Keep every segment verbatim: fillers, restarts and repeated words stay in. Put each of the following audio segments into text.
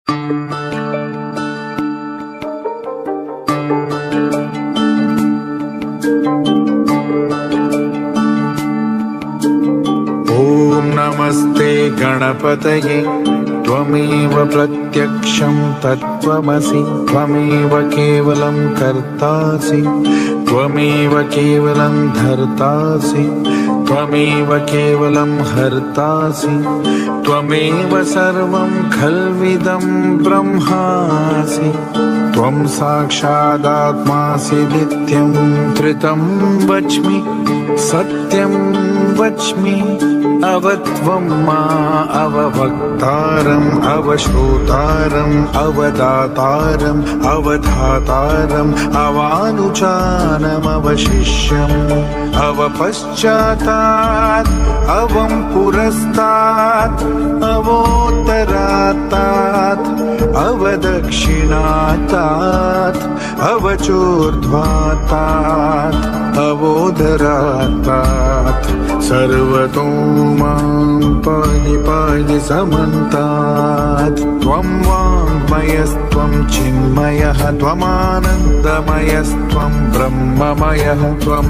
नमस्ते गणपतये त्वमेव प्रत्यक्षं तत्त्वमसि त्वमेव केवलं कर्तासि त्वमेव केवलं धर्तासि त्वमेव केवलं हर्तासि त्वमेव सर्वं खल्विदं ब्रह्मासि त्वं साक्षादात्मासि नित्यं त्रितं वच्मि सत्यं वच्मि अवत्वं मा अववक्तारम् अवश्रोतारम् अवदातारम् अवधातारम् अवानुचानम् अवशिष्यम् अवपश्चातात् अवं पुरस्तात् अवोत्तरात्तात् अवदक्षिणात्तात् अवचोर्ध्वात्तात् अवोदरात्तात् सर्वतो मां पाहि पाहि समन्तात् त्वं वाङ्मयस्त्वं चिन्मयः त्वमानन्दमयस्त्वं ब्रह्ममयः त्वं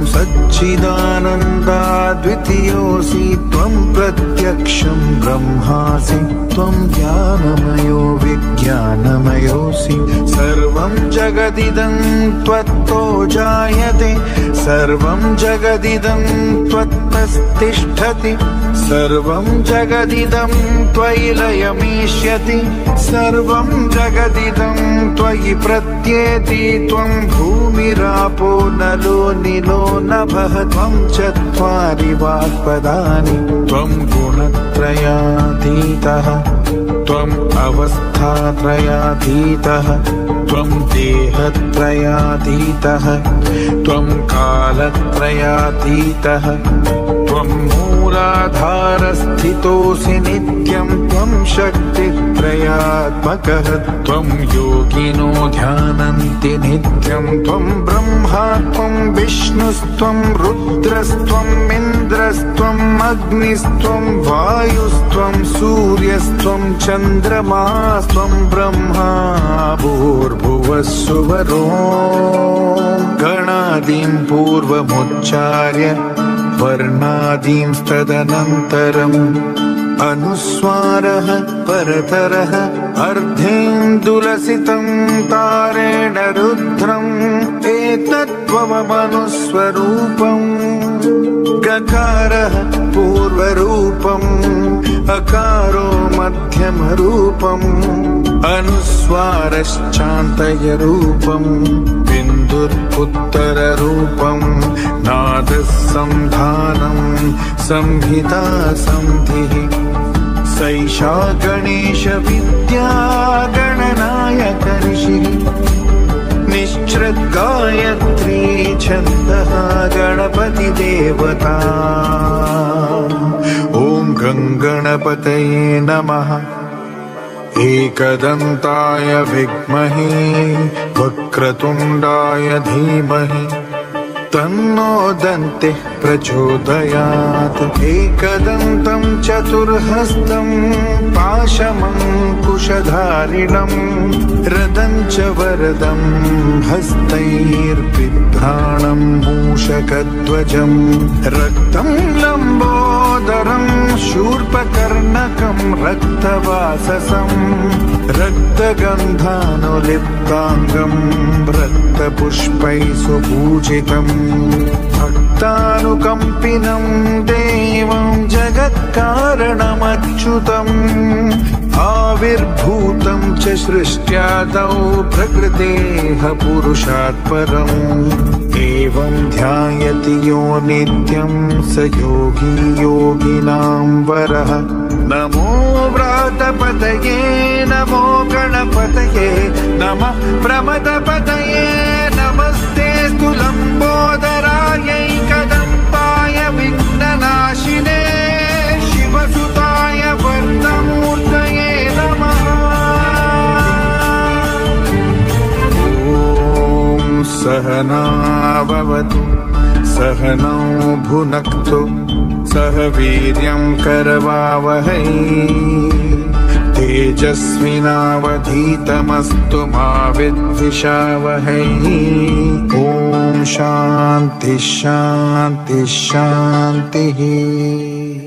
सच्चिदानन्दाद्वितीयोऽसि त्वं प्रत्यक्षं ब्रह्मासि त्वं ज्ञानमयो विज्ञानमयोऽसि सर्वं जगदिदं त्वत्तो जायते सर्वं जगदिदं त्वत्तस्तिष्ठति सर्वं जगदिदं त्वयि लयमीष्यति सर्वं जगदिदं त्वयि प्रत्येति त्वं भूमिरापो नलो निलो नभः त्वं चत्वारि वाक्पदानि त्वं गुणत्रयातीतः त्वम् अवस्थात्रयातीतः त्वं देहत्रयातीतः त्वं कालत्रयातीतः त्वं मूलाधारस्थितोऽसि नित्यं त्वं शक्तित्रयात्मकः त्वं योगिनो ध्यानन्ति नित्यं त्वं ब्रह्मा त्वं विष्णुस्त्वं रुद्रस्त्वम् इन्द्रस्त्वम् अग्निस्त्वं वायुस्त्वं सूर्यस्त्वं चन्द्रमास्त्वं ब्रह्मा भूर्भुवः सुवरो गणादीं पूर्वमुच्चार्य वर्णादींस्तदनन्तरम् अनुस्वारः परतरः अर्धेन्दुलसितं तारेण रुद्रम् एतत्त्वमनुस्वरूपम् गकारः पूर्वरूपम् अकारो मध्यमरूपम् अनुस्वारश्चान्तयरूपम् बिन्दुरुत्तररूपम् नादः संधानम् संहिता संधिः सैषा गणेश विद्या गणनायक ऋषिः निश्चृद्गायत्री छन्दः गणपति देवता ॐ गङ्गणपतये नमः एकदन्ताय विद्महे वक्रतुण्डाय धीमहि तन्नो दन्तिः प्रचोदयात् एकदन्तं चतुर्हस्तं पाशमङ्कुशधारिणं रदं च वरदं हस्तैर्बिभ्राणं मूषकध्वजं रक्तं लम्बोदरं शूर्पकर्णकं रक्तवाससं रक्तगन्धानुलिप्ताङ्गं रक्तपुष्पैः सुपूजितम् भक्तानुकम्पिनं देवं जगत्कारणमच्युतम् आविर्भूतं च सृष्ट्यादौ प्रकृतेः पुरुषात् परम् एवं ध्यायति यो नित्यं स योगी योगिनां वरः नमो व्रातपतये नमो गणपतये नमः प्रमदपतये नमस्तेऽस्तु लम्बोदरायैकदन्ताय विघ्ननाशिने शिवसुताय वर्णमूर्तये नमः ॐ सहना भवतु सहनौ भुनक्तु सह वीर्यं करवावहै तेजस्विनावधीतमस्तु मा विद्विषावहै। ॐ शान्ति शान्ति शान्तिः।